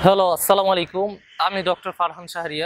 Hello, আসসালামু আলাইকুম। আমি ডক্টর ফারহান শাহরিয়ার।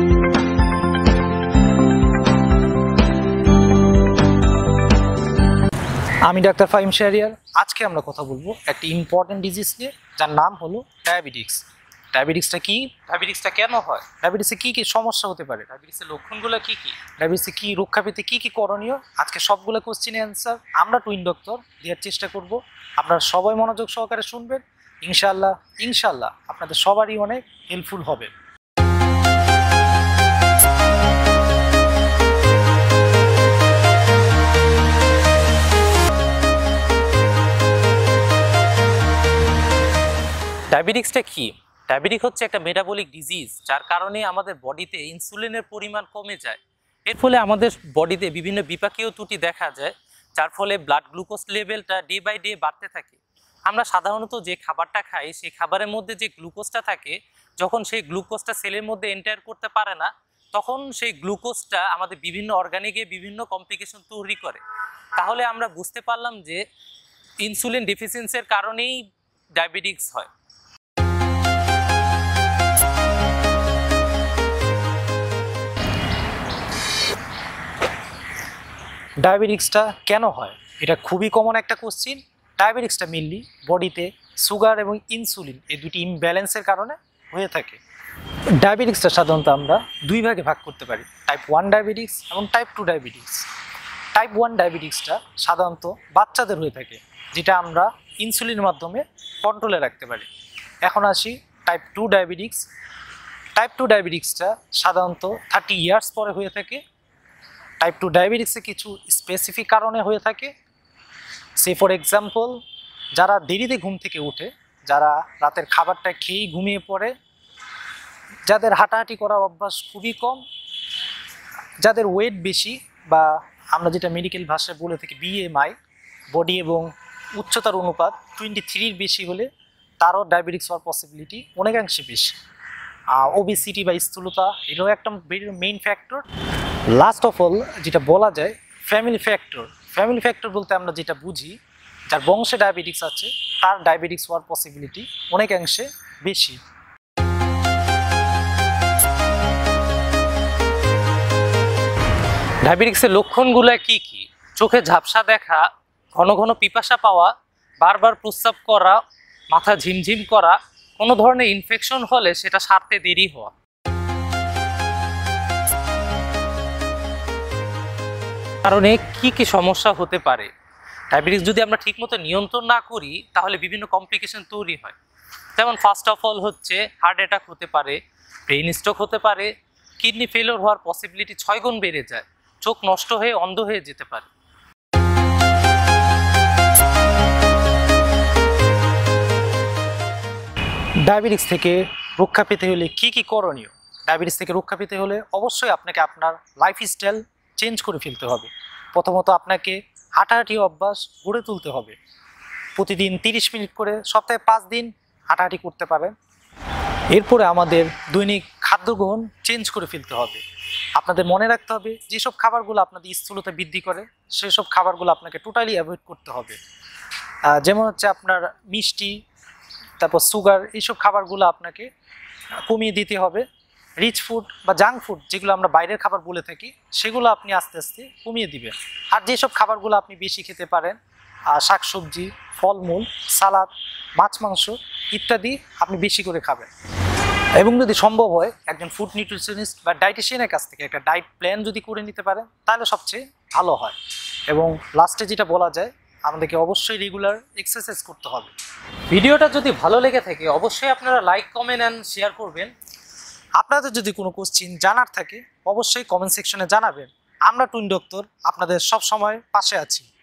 আমি ডাক্তার ফাহিম শাহরিয়ার। আজকে আমরা কথা বলবো একটি ইম্পর্টেন্ট ডিজিজ নিয়ে, যার নাম হলো ডায়াবেটিক্স। ডায়াবেটিক্সটা কি? ডায়াবেটিক্সটা কেন হয়? ডায়াবেটিসে কি কি সমস্যা হতে পারে? ডায়াবেটিসের লক্ষণগুলো কি কি? ডায়াবেটিসে কি রক্ষা পেতে কি কি করণীয়? আজকে সবগুলো কোশ্চেনের অ্যান্সার আমরা টুইন ডক্টর দেওয়ার চেষ্টা করব। আপনারা সবাই মনোযোগ সহকারে শুনবেন। ইনশাআল্লাহ ইনশাআল্লাহ আপনাদের সবারই অনেক হেল্পফুল হবে। ডায়াবেটিক্সটা কি? ডায়াবেটিক হচ্ছে একটা মেটাবলিক ডিজিজ, যার কারণে আমাদের বডিতে ইনসুলিনের পরিমাণ কমে যায়। এর ফলে আমাদের বডিতে বিভিন্ন বিপাকীয় ত্রুটি দেখা যায়, যার ফলে ব্লাড গ্লুকোজ লেভেলটা ডে বাই ডে বাড়তে থাকে। আমরা সাধারণত যে খাবারটা খাই, সেই খাবারের মধ্যে যে গ্লুকোজটা থাকে, যখন সেই গ্লুকোজটা সেলের মধ্যে এন্টার করতে পারে না, তখন সেই গ্লুকোজটা আমাদের বিভিন্ন অর্গানে গিয়ে বিভিন্ন কমপ্লিকেশন তৈরি করে। তাহলে আমরা বুঝতে পারলাম যে ইনসুলিন ডেফিসিয়েন্সির কারণেই ডায়াবেটিক্স হয়। ডায়াবেটিক্সটা কেন হয়? এটা খুবই কমন একটা কোশ্চিন। ডায়াবেটিক্সটা মেনলি বডিতে সুগার এবং ইনসুলিন এই দুটি ইমব্যালেন্সের কারণে হয়ে থাকে। ডায়াবেটিক্সটা সাধারণত আমরা দুই ভাগে ভাগ করতে পারি, টাইপ 1 ডায়াবেটিক্স এবং টাইপ 2 ডায়াবেটিক্স। টাইপ 1 ডায়াবেটিক্সটা সাধারণত বাচ্চাদের হয়ে থাকে, যেটা আমরা ইনসুলিনের মাধ্যমে কন্ট্রোলে রাখতে পারি। এখন আসি টাইপ 2 ডায়াবেটিক্স। টাইপ 2 ডায়াবেটিক্সটা সাধারণত 30 ইয়ার্স পরে হয়ে থাকে। টাইপ 2 ডায়াবেটিক্সে কিছু স্পেসিফিক কারণে হয়ে থাকে। সে ফর এক্সাম্পল, যারা দেরিতে ঘুম থেকে ওঠে, যারা রাতের খাবারটা খেয়েই ঘুমিয়ে পড়ে, যাদের হাঁটাহাঁটি করার অভ্যাস খুবই কম, যাদের ওয়েট বেশি বা আমরা যেটা মেডিকেল ভাষায় বলে থাকি বিএমআই, বডি এবং উচ্চতার অনুপাত 23-র বেশি হলে তারও ডায়াবেটিক্স হওয়ার পসিবিলিটি অনেকাংশে বেশি। ওবেসিটি বা স্থূলতা এটাও একটা main factor. Last of all যেটা বলা যায় ফ্যামিলি ফ্যাক্টর। ফ্যামিলি ফ্যাক্টর বলতে আমরা যেটা বুঝি, যার বংশে ডায়াবেটিক্স আছে তার ডায়াবেটিক্স হওয়ার পসিবিলিটি অনেকাংশে বেশি। ডায়াবেটিক্সের লক্ষণগুলো কি কি? চোখে ঝাপসা দেখা, ঘন ঘন পিপাসা পাওয়া, বারবার প্রস্রাব করা, মাথা ঝিমঝিম করা, কোনো ধরনের ইনফেকশন হলে সেটা সারতে দেরি হওয়া। কারণে কি কি সমস্যা হতে পারে? ডায়াবেটিক্স যদি আমরা ঠিকমতো নিয়ন্ত্রণ না করি, তাহলে বিভিন্ন কমপ্লিকেশন তৈরি হয়। যেমন ফার্স্ট অফ অল হচ্ছে হার্ট অ্যাটাক হতে পারে, ব্রেইন স্ট্রোক হতে পারে, কিডনি ফেলিওর হওয়ার পসিবিলিটি 6 গুণ বেড়ে যায়, চোখ নষ্ট হয়ে অন্ধ হয়ে যেতে পারে। ডায়াবেটিক্স থেকে রক্ষা পেতে হলে কি কি করণীয়? ডায়াবেটিস থেকে রক্ষা পেতে হলে অবশ্যই আপনাকে আপনার লাইফস্টাইল চেঞ্জ করে ফেলতে হবে। প্রথমত আপনাকে হাঁটাহাঁটি অভ্যাস গড়ে তুলতে হবে। প্রতিদিন 30 মিনিট করে সপ্তাহে 5 দিন হাঁটাহাঁটি করতে পারেন। এরপরে আমাদের দৈনিক খাদ্য গ্রহণ চেঞ্জ করে ফেলতে হবে। আপনাদের মনে রাখতে হবে যেসব খাবারগুলো আপনাদের স্থূলতা বৃদ্ধি করে সেসব খাবারগুলো আপনাকে টোটালি অ্যাভয়েড করতে হবে। যেমন হচ্ছে আপনার মিষ্টি, তারপর সুগার, এইসব খাবারগুলো আপনাকে কমিয়ে দিতে হবে। রিচ ফুড বা জাঙ্ক ফুড যেগুলো আমরা বাইরের খাবার বলে থাকি, সেগুলো আপনি আস্তে আস্তে কমিয়ে দিবেন। আর যেসব খাবারগুলো আপনি বেশি খেতে পারেন, শাকসবজি, ফলমূল, সালাদ, মাছ মাংস ইত্যাদি আপনি বেশি করে খাবেন। এবং যদি সম্ভব হয় একজন ফুড নিউট্রিশনিস্ট বা ডায়েটিশিয়ানের কাছ থেকে একটা ডায়েট প্ল্যান যদি করে নিতে পারেন, তাহলে সবচেয়ে ভালো হয়। এবং লাস্টে যেটা বলা যায়, আমাদেরকে অবশ্যই রেগুলার এক্সারসাইজ করতে হবে। ভিডিওটা যদি ভালো লেগে থাকে অবশ্যই আপনারা লাইক, কমেন্ট অ্যান্ড শেয়ার করবেন। আপনাদের যদি কোনো কোশ্চেন জানার থাকে অবশ্যই কমেন্ট সেকশনে জানাবেন। আমরা টুইন ডক্টর আপনাদের সব সময় পাশে আছি।